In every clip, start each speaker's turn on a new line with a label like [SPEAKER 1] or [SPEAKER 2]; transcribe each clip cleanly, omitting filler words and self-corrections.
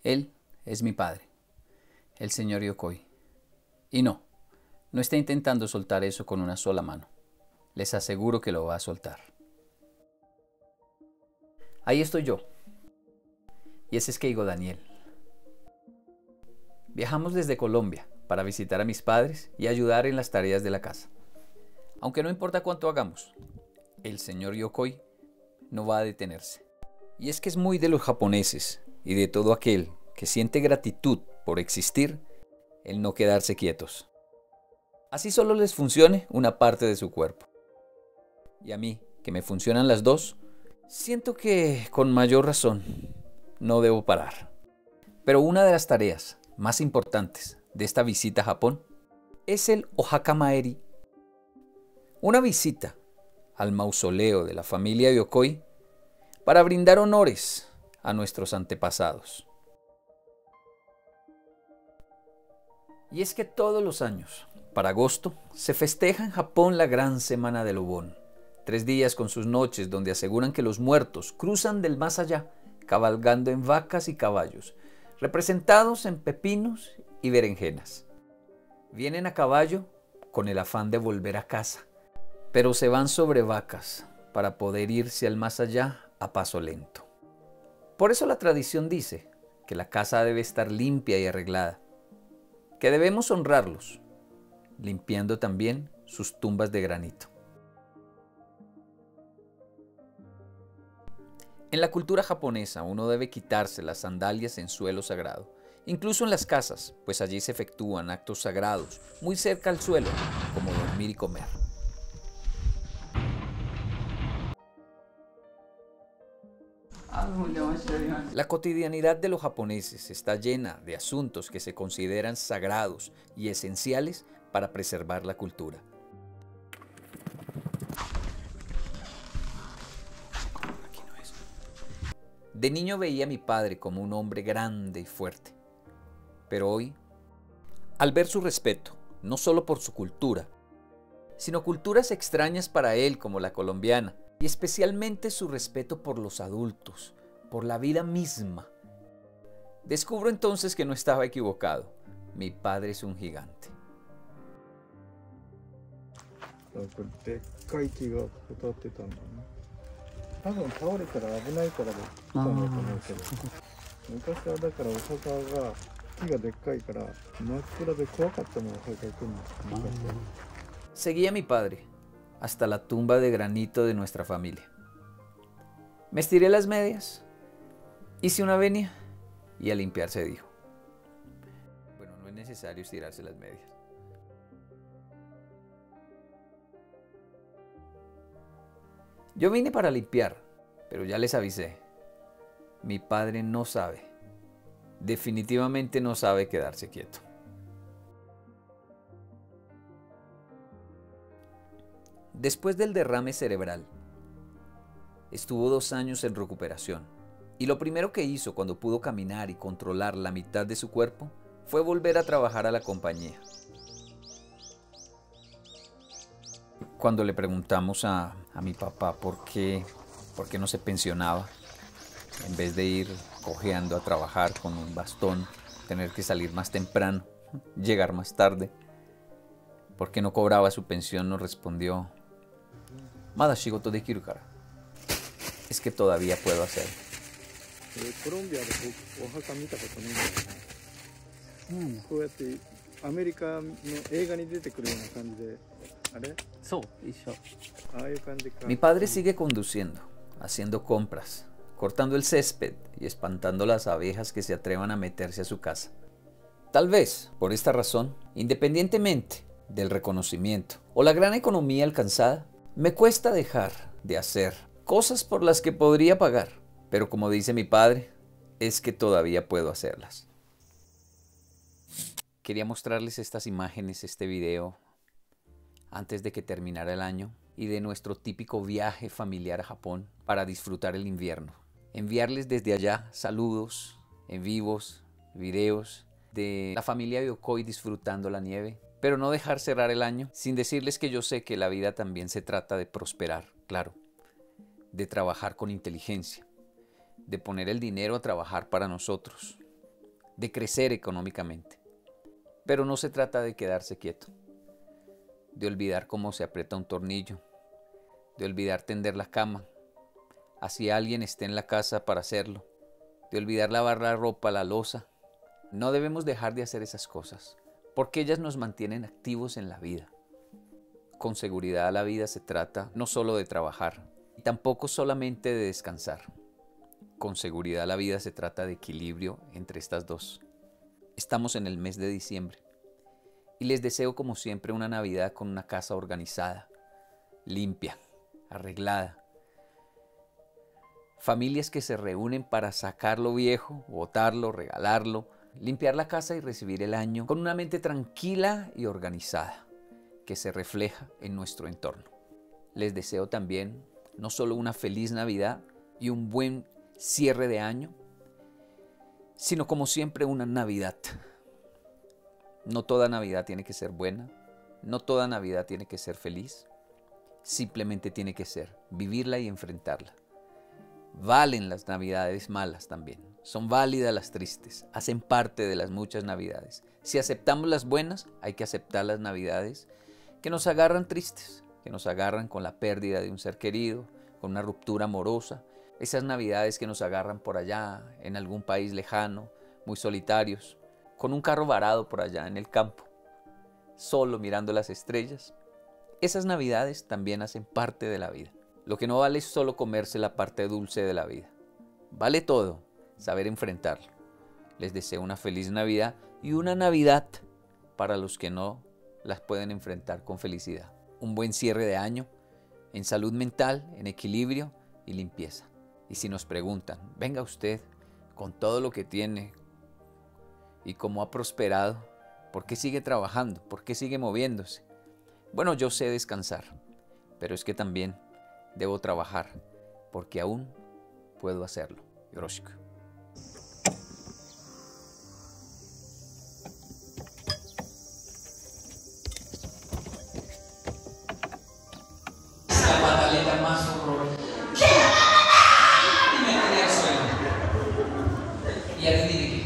[SPEAKER 1] Él es mi padre, el señor Yokoi. Y no está intentando soltar eso con una sola mano. Les aseguro que lo va a soltar. Ahí estoy yo. Y ese es Keigo Daniel. Viajamos desde Colombia para visitar a mis padres y ayudar en las tareas de la casa. Aunque no importa cuánto hagamos, el señor Yokoi no va a detenerse. Y es que es muy de los japoneses y de todo aquel que siente gratitud por existir, el no quedarse quietos. Así solo les funcione una parte de su cuerpo. Y a mí, que me funcionan las dos, siento que con mayor razón no debo parar. Pero una de las tareas más importantes de esta visita a Japón es el Ohakamaeri, una visita al mausoleo de la familia Yokoi para brindar honores a nuestros antepasados. Y es que todos los años, para agosto, se festeja en Japón la gran semana del Obon. 3 días con sus noches donde aseguran que los muertos cruzan del más allá, cabalgando en vacas y caballos, representados en pepinos y berenjenas. Vienen a caballo con el afán de volver a casa, pero se van sobre vacas para poder irse al más allá a paso lento. Por eso la tradición dice que la casa debe estar limpia y arreglada, que debemos honrarlos, limpiando también sus tumbas de granito. En la cultura japonesa uno debe quitarse las sandalias en suelo sagrado, incluso en las casas, pues allí se efectúan actos sagrados muy cerca al suelo, como dormir y comer. La cotidianidad de los japoneses está llena de asuntos que se consideran sagrados y esenciales para preservar la cultura. De niño veía a mi padre como un hombre grande y fuerte, pero hoy, al ver su respeto, no solo por su cultura, sino culturas extrañas para él como la colombiana, y especialmente su respeto por los adultos, por la vida misma, descubro entonces que no estaba equivocado. Mi padre es un gigante. Seguí a mi padre hasta la tumba de granito de nuestra familia. Me estiré las medias, hice una venia y a limpiar se dijo. Bueno, no es necesario estirarse las medias. Yo vine para limpiar, pero ya les avisé. Mi padre no sabe, definitivamente no sabe quedarse quieto. Después del derrame cerebral, estuvo 2 años en recuperación y lo primero que hizo cuando pudo caminar y controlar la mitad de su cuerpo fue volver a trabajar a la compañía. Cuando le preguntamos a mi papá por qué no se pensionaba, en vez de ir cojeando a trabajar con un bastón, tener que salir más temprano, llegar más tarde, por qué no cobraba su pensión, nos respondió: "Mada shigoto dekiru kara". Es que todavía puedo hacerlo. Mi padre sigue conduciendo, haciendo compras, cortando el césped y espantando las abejas que se atrevan a meterse a su casa. Tal vez, por esta razón, independientemente del reconocimiento o la gran economía alcanzada, me cuesta dejar de hacer cosas por las que podría pagar, pero como dice mi padre, es que todavía puedo hacerlas. Quería mostrarles estas imágenes, este video, antes de que terminara el año y de nuestro típico viaje familiar a Japón para disfrutar el invierno. Enviarles desde allá saludos en vivos, videos de la familia Yokoi disfrutando la nieve, pero no dejar cerrar el año sin decirles que yo sé que la vida también se trata de prosperar, claro, de trabajar con inteligencia, de poner el dinero a trabajar para nosotros, de crecer económicamente. Pero no se trata de quedarse quieto, de olvidar cómo se aprieta un tornillo, de olvidar tender la cama, así alguien esté en la casa para hacerlo, de olvidar lavar la ropa, la loza. No debemos dejar de hacer esas cosas, porque ellas nos mantienen activos en la vida. Con seguridad la vida se trata no solo de trabajar, y tampoco solamente de descansar. Con seguridad la vida se trata de equilibrio entre estas dos. Estamos en el mes de diciembre y les deseo como siempre una Navidad con una casa organizada, limpia, arreglada. Familias que se reúnen para sacar lo viejo, botarlo, regalarlo, limpiar la casa y recibir el año con una mente tranquila y organizada que se refleja en nuestro entorno. Les deseo también no solo una feliz Navidad y un buen cierre de año, sino como siempre una Navidad. No toda Navidad tiene que ser buena, no toda Navidad tiene que ser feliz, simplemente tiene que ser vivirla y enfrentarla. Valen las Navidades malas también, son válidas las tristes, hacen parte de las muchas Navidades. Si aceptamos las buenas, hay que aceptar las Navidades que nos agarran tristes, que nos agarran con la pérdida de un ser querido, con una ruptura amorosa, esas Navidades que nos agarran por allá en algún país lejano, muy solitarios, con un carro varado por allá en el campo, solo mirando las estrellas. Esas Navidades también hacen parte de la vida. Lo que no vale es solo comerse la parte dulce de la vida. Vale todo, saber enfrentarlo. Les deseo una feliz Navidad y una Navidad para los que no las pueden enfrentar con felicidad. Un buen cierre de año, en salud mental, en equilibrio y limpieza. Y si nos preguntan, venga usted, con todo lo que tiene y cómo ha prosperado, ¿por qué sigue trabajando? ¿Por qué sigue moviéndose? Bueno, yo sé descansar, pero es que también debo trabajar, porque aún puedo hacerlo. Yoroshiku. La pataleta más horrorosa. Y me tiré al suelo. Y adivine qué.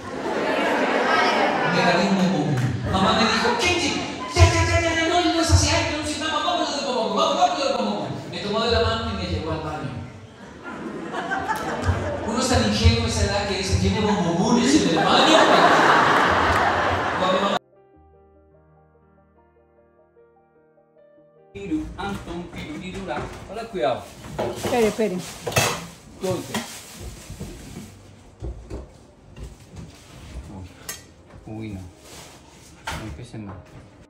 [SPEAKER 1] Me gané un bombón. Mamá me dijo, Kenji, ya, no es así, ay, no, si no, vamos. Me tomó de la mano y me llevó al baño. Uno es tan ingenuo a esa edad que dice, tiene bombones en el baño. Hola, cuidado.
[SPEAKER 2] Espere.
[SPEAKER 1] Golpe. Uy, no. No empiecen nada.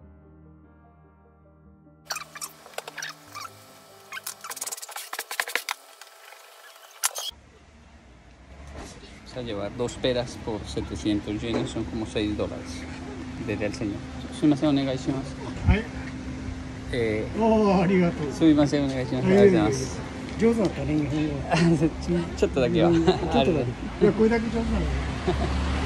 [SPEAKER 3] Vamos a llevar 2 peras por 700 yenes, son como $6 desde el señor. Sumimasen, onegaishimasu.
[SPEAKER 2] ありがとう。
[SPEAKER 3] すみません、お願いします。ありがとうございます。
[SPEAKER 2] 上手だったね、日本語。
[SPEAKER 3] ちょっとだけは。
[SPEAKER 2] ちょっとだけ。いや、これだけ上手なの。